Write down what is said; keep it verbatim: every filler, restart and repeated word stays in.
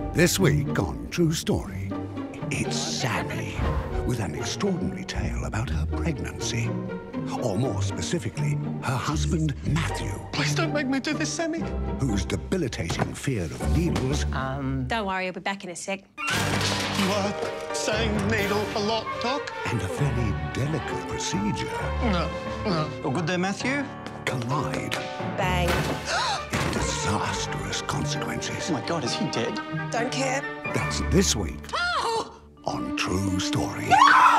This week on True Story, it's Sammie with an extraordinary tale about her pregnancy. Or more specifically, her husband, Matthew. Please don't make me do this, Sammie. Whose debilitating fear of needles... Um... Don't worry, I'll be back in a sec. You are saying needle a lot, Doc? And a very delicate procedure... No, no. All good there, Matthew? ...collide. Bang. In disastrous consequences. Oh, my God, is he dead? Don't care. That's this week on True Story.